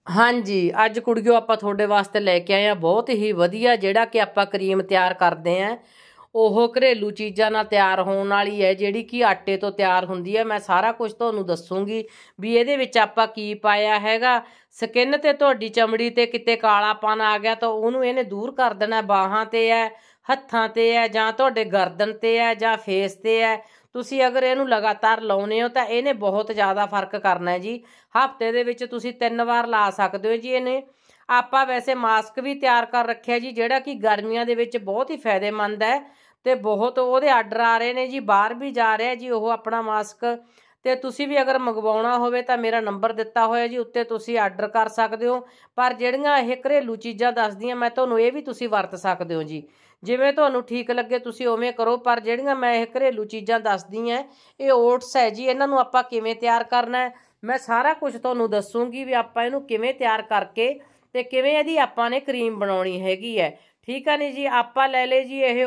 हाँ जी, अज कुड़ियो आपां तुहाडे वास्ते लैके आए बहुत ही वधिया जिहड़ा कि आपां क्रीम तैयार करते हैं। ਉਹ ਘਰੇਲੂ ਚੀਜ਼ਾਂ ਨਾਲ ਤਿਆਰ ਹੋਣ ਵਾਲੀ ਹੈ, ਜਿਹੜੀ ਕਿ ਆਟੇ ਤੋਂ ਤਿਆਰ ਹੁੰਦੀ ਹੈ। ਮੈਂ ਸਾਰਾ ਕੁਝ ਤੁਹਾਨੂੰ ਦੱਸੂਗੀ ਵੀ ਇਹਦੇ ਵਿੱਚ ਆਪਾਂ ਕੀ ਪਾਇਆ ਹੈਗਾ। ਸਕਿਨ ਤੇ ਤੁਹਾਡੀ ਚਮੜੀ ਤੇ ਕਿਤੇ ਕਾਲਾਪਨ ਆ ਗਿਆ ਤਾਂ ਉਹਨੂੰ ਇਹਨੇ ਦੂਰ ਕਰ ਦੇਣਾ। ਬਾਹਾਂ ਤੇ ਹੈ, ਹੱਥਾਂ ਤੇ ਹੈ, ਜਾਂ ਤੁਹਾਡੇ ਗਰਦਨ ਤੇ ਹੈ, ਜਾਂ ਫੇਸ ਤੇ ਹੈ। ਤੁਸੀਂ ਅਗਰ ਇਹਨੂੰ ਲਗਾਤਾਰ ਲਾਉਨੇ ਹੋ ਤਾਂ ਇਹਨੇ ਬਹੁਤ ਜ਼ਿਆਦਾ ਫਰਕ ਕਰਨਾ ਜੀ। ਹਫਤੇ ਦੇ ਵਿੱਚ ਤੁਸੀਂ 3 ਵਾਰ ਲਾ ਸਕਦੇ ਹੋ ਜੀ ਇਹਨੇ। ਆਪਾਂ ਵੈਸੇ ਮਾਸਕ ਵੀ ਤਿਆਰ ਕਰ ਰੱਖਿਆ ਜੀ, ਜਿਹੜਾ ਕਿ ਗਰਮੀਆਂ ਦੇ ਵਿੱਚ ਬਹੁਤ ਹੀ ਫਾਇਦੇਮੰਦ ਹੈ ਤੇ ਬਹੁਤ ਉਹਦੇ ਆਰਡਰ ਆ ਰਹੇ ਨੇ ਜੀ, ਬਾਹਰ ਵੀ ਜਾ ਰਿਹਾ ਜੀ ਉਹ ਆਪਣਾ ਮਾਸਕ। ਤੇ ਤੁਸੀਂ ਵੀ ਅਗਰ ਮੰਗਵਾਉਣਾ ਹੋਵੇ ਤਾਂ ਮੇਰਾ ਨੰਬਰ ਦਿੱਤਾ ਹੋਇਆ ਜੀ, ਉੱਤੇ ਤੁਸੀਂ ਆਰਡਰ ਕਰ ਸਕਦੇ ਹੋ। ਪਰ ਜਿਹੜੀਆਂ ਇਹ ਘਰੇਲੂ ਚੀਜ਼ਾਂ ਦੱਸਦੀਆਂ ਮੈਂ ਤੁਹਾਨੂੰ, ਇਹ ਵੀ ਤੁਸੀਂ ਵਰਤ ਸਕਦੇ ਹੋ ਜੀ। ਜਿਵੇਂ ਤੁਹਾਨੂੰ ਠੀਕ ਲੱਗੇ ਤੁਸੀਂ ਉਵੇਂ ਕਰੋ। ਪਰ ਜਿਹੜੀਆਂ ਮੈਂ ਇਹ ਘਰੇਲੂ ਚੀਜ਼ਾਂ ਦੱਸਦੀ ਹਾਂ, ਇਹ ਓਟਸ ਹੈ ਜੀ। ਇਹਨਾਂ ਨੂੰ ਆਪਾਂ ਕਿਵੇਂ ਤਿਆਰ ਕਰਨਾ ਹੈ ਮੈਂ ਸਾਰਾ ਕੁਝ ਤੁਹਾਨੂੰ ਦੱਸੂਗੀ ਵੀ ਆਪਾਂ ਇਹਨੂੰ ਕਿਵੇਂ ਤਿਆਰ ਕਰਕੇ ਤੇ ਕਿਵੇਂ ਇਹਦੀ ਆਪਾਂ ਨੇ ਕਰੀਮ ਬਣਾਉਣੀ ਹੈਗੀ ਹੈ। ਠੀਕ ਆ ਨੀ ਜੀ। ਆਪਾਂ ਲੈ ਲਏ ਜੀ ਇਹ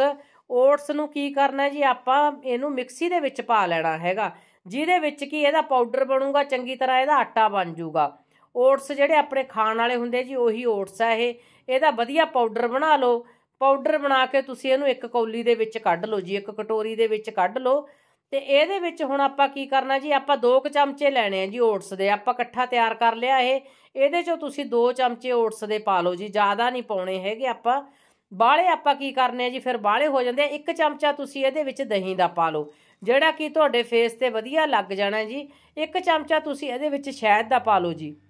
ਓਟਸ ਨੂੰ ਕੀ ਕਰਨਾ ਜੀ, ਆਪਾਂ ਇਹਨੂੰ ਮਿਕਸੀ ਦੇ ਵਿੱਚ ਪਾ ਲੈਣਾ ਹੈਗਾ, ਜਿਹਦੇ ਵਿੱਚ ਕਿ ਇਹਦਾ ਪਾਊਡਰ ਬਣੂਗਾ, ਚੰਗੀ ਤਰ੍ਹਾਂ ਇਹਦਾ ਆਟਾ ਬਣ ਜੂਗਾ। ਓਟਸ ਜਿਹੜੇ ਆਪਣੇ ਖਾਣ ਵਾਲੇ ਹੁੰਦੇ ਜੀ, ਉਹੀ ਓਟਸ ਆ ਇਹ। ਇਹਦਾ ਵਧੀਆ ਪਾਊਡਰ ਬਣਾ ਲਓ। ਪਾਊਡਰ ਬਣਾ ਕੇ ਤੁਸੀਂ ਇਹਨੂੰ ਇੱਕ ਕੌਲੀ ਦੇ ਵਿੱਚ ਕੱਢ ਲਓ ਜੀ, ਇੱਕ ਕਟੋਰੀ ਦੇ ਵਿੱਚ ਕੱਢ ਲਓ। ਤੇ ਇਹਦੇ ਵਿੱਚ ਹੁਣ ਆਪਾਂ ਕੀ ਕਰਨਾ ਜੀ, ਆਪਾਂ 2 ਚਮਚੇ ਲੈਣੇ ਆ ਜੀ ਓਟਸ ਦੇ। ਆਪਾਂ ਇਕੱਠਾ ਤਿਆਰ ਕਰ ਲਿਆ ਇਹ। ਇਹਦੇ 'ਚੋਂ ਤੁਸੀਂ 2 ਚਮਚੇ ਓਟਸ ਦੇ ਪਾ ਲਓ ਜੀ, ਜ਼ਿਆਦਾ ਨਹੀਂ ਪਾਉਣੇ ਹੈਗੇ ਆਪਾਂ। ਬਾਹਲੇ ਆਪਾਂ ਕੀ ਕਰਨੇ ਆ ਜੀ, ਫਿਰ ਬਾਹਲੇ ਹੋ ਜਾਂਦੇ ਆ। 1 ਚਮਚਾ ਤੁਸੀਂ ਇਹਦੇ ਵਿੱਚ ਦਹੀਂ ਦਾ ਪਾ ਲਓ, ਜਿਹੜਾ ਕਿ ਤੁਹਾਡੇ ਫੇਸ ਤੇ ਵਧੀਆ ਲੱਗ ਜਾਣਾ ਜੀ। 1 ਚਮਚਾ ਤੁਸੀਂ ਇਹਦੇ ਵਿੱਚ ਸ਼ਹਿਦ ਦਾ ਪਾ ਲਓ ਜੀ।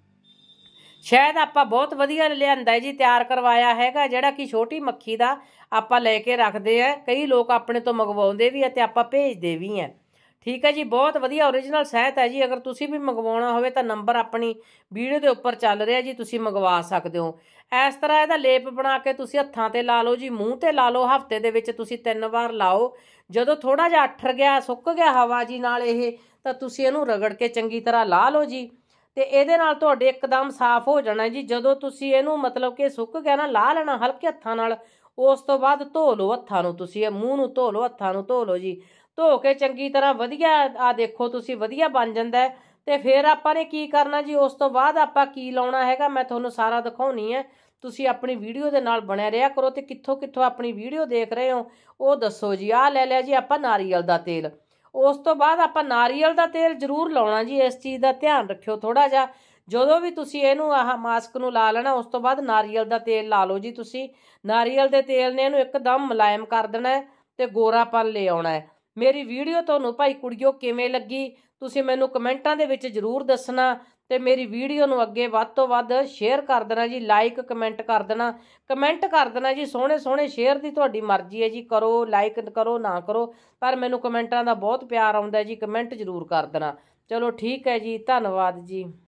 ਸ਼ਹਿਦ ਆਪਾਂ ਬਹੁਤ ਵਧੀਆ ਲਿਆਂਦਾ ਜੀ, ਤਿਆਰ ਕਰਵਾਇਆ ਹੈਗਾ, ਜਿਹੜਾ ਕਿ ਛੋਟੀ ਮੱਖੀ ਦਾ ਆਪਾਂ ਲੈ ਕੇ ਰੱਖਦੇ ਆ। ਕਈ ਲੋਕ ਆਪਣੇ ਤੋਂ ਮੰਗਵਾਉਂਦੇ ਵੀ ਆ ਤੇ ਆਪਾਂ ਭੇਜਦੇ ਵੀ ਆ। ਠੀਕ ਹੈ ਜੀ, ਬਹੁਤ ਵਧੀਆ ਓਰੀਜਨਲ ਸ਼ਹਿਦ ਹੈ ਜੀ। ਅਗਰ ਤੁਸੀਂ ਵੀ ਮੰਗਵਾਉਣਾ ਹੋਵੇ ਤਾਂ ਨੰਬਰ ਆਪਣੀ ਵੀਡੀਓ ਦੇ ਉੱਪਰ ਚੱਲ ਰਿਹਾ ਜੀ, ਤੁਸੀਂ ਮੰਗਵਾ ਸਕਦੇ ਹੋ। ਇਸ ਤਰ੍ਹਾਂ ਇਹਦਾ ਲੇਪ ਬਣਾ ਕੇ ਤੁਸੀਂ ਹੱਥਾਂ ਤੇ ਲਾ ਲਓ ਜੀ, ਮੂੰਹ ਤੇ ਲਾ ਲਓ। ਹਫਤੇ ਦੇ ਵਿੱਚ ਤੁਸੀਂ 3 ਵਾਰ ਲਾਓ। ਜਦੋਂ ਥੋੜਾ ਜਿਹਾ ਅੱਠਰ ਗਿਆ, ਸੁੱਕ ਗਿਆ ਹਵਾ ਜੀ ਨਾਲ ਇਹ, ਤਾਂ ਤੁਸੀਂ ਇਹਨੂੰ ਰਗੜ ਕੇ ਚੰਗੀ ਤਰ੍ਹਾਂ ਲਾ ਲਓ ਜੀ। ਤੇ ਇਹਦੇ ਨਾਲ ਤੁਹਾਡੇ ਇੱਕਦਮ ਸਾਫ਼ ਹੋ ਜਾਣਾ ਜੀ। ਜਦੋਂ ਤੁਸੀਂ ਇਹਨੂੰ ਮਤਲਬ ਕਿ ਸੁੱਕ ਗਿਆ ਨਾ, ਲਾ ਲੈਣਾ ਹਲਕੇ ਹੱਥਾਂ ਨਾਲ। ਉਸ ਤੋਂ ਬਾਅਦ ਧੋ ਲਓ ਹੱਥਾਂ ਨੂੰ, ਤੁਸੀਂ ਇਹ ਮੂੰਹ ਨੂੰ ਧੋ ਲਓ, ਹੱਥਾਂ ਨੂੰ ਧੋ ਲਓ ਜੀ। ਧੋ ਕੇ ਚੰਗੀ ਤਰ੍ਹਾਂ ਵਧੀਆ ਆ ਦੇਖੋ ਤੁਸੀਂ ਵਧੀਆ ਬਣ ਜਾਂਦਾ। ਤੇ ਫਿਰ ਆਪਾਂ ਨੇ ਕੀ ਕਰਨਾ ਜੀ, ਉਸ ਤੋਂ ਬਾਅਦ ਆਪਾਂ ਕੀ ਲਾਉਣਾ ਹੈਗਾ ਮੈਂ ਤੁਹਾਨੂੰ ਸਾਰਾ ਦਿਖਾਉਣੀ ਹੈ। ਤੁਸੀਂ ਆਪਣੀ ਵੀਡੀਓ ਦੇ ਨਾਲ ਬਣਿਆ ਰਿਹਾ ਕਰੋ। ਤੇ ਕਿੱਥੋਂ ਕਿੱਥੋਂ ਆਪਣੀ ਵੀਡੀਓ ਦੇਖ ਰਹੇ ਹੋ ਉਹ ਦੱਸੋ ਜੀ। ਆਹ ਲੈ ਲਿਆ ਜੀ ਆਪਾਂ ਨਾਰੀਅਲ ਦਾ ਤੇਲ। ਉਸ ਤੋਂ ਬਾਅਦ ਆਪਾਂ ਨਾਰੀਅਲ ਦਾ ਤੇਲ ਜ਼ਰੂਰ ਲਾਉਣਾ ਜੀ, ਇਸ ਚੀਜ਼ ਦਾ ਧਿਆਨ ਰੱਖਿਓ ਥੋੜਾ ਜਿਹਾ। ਜਦੋਂ ਵੀ ਤੁਸੀਂ ਇਹਨੂੰ ਆਹ ਮਾਸਕ ਨੂੰ ਲਾ ਲੈਣਾ, ਉਸ ਤੋਂ ਬਾਅਦ ਨਾਰੀਅਲ ਦਾ ਤੇਲ ਲਾ ਲਓ ਜੀ ਤੁਸੀਂ। ਨਾਰੀਅਲ ਦੇ ਤੇਲ ਨੇ ਇਹਨੂੰ ਇੱਕਦਮ ਮੁਲਾਇਮ ਕਰ ਦੇਣਾ ਤੇ ਗੋਰਾਪਨ ਲੈ ਆਉਣਾ ਹੈ। ਮੇਰੀ ਵੀਡੀਓ ਤੁਹਾਨੂੰ ਭਾਈ ਕੁੜੀਓ ਕਿਵੇਂ ਲੱਗੀ ਤੁਸੀਂ ਮੈਨੂੰ ਕਮੈਂਟਾਂ ਦੇ ਵਿੱਚ ਜ਼ਰੂਰ ਦੱਸਣਾ। ਤੇ ਮੇਰੀ ਵੀਡੀਓ ਨੂੰ ਅੱਗੇ ਵੱਧ ਤੋਂ ਵੱਧ ਸ਼ੇਅਰ ਕਰ ਦੇਣਾ ਜੀ, ਲਾਈਕ ਕਮੈਂਟ ਕਰ ਦੇਣਾ ਜੀ। ਸੋਹਣੇ ਸੋਹਣੇ ਸ਼ੇਅਰ ਦੀ ਤੁਹਾਡੀ ਮਰਜ਼ੀ ਹੈ ਜੀ, ਕਰੋ ਲਾਈਕ ਕਰੋ ਨਾ ਕਰੋ, ਪਰ ਮੈਨੂੰ ਕਮੈਂਟਾਂ ਦਾ ਬਹੁਤ ਪਿਆਰ ਆਉਂਦਾ ਜੀ। ਕਮੈਂਟ ਜ਼ਰੂਰ ਕਰ ਦੇਣਾ। ਚਲੋ ਠੀਕ ਹੈ ਜੀ, ਧੰਨਵਾਦ ਜੀ।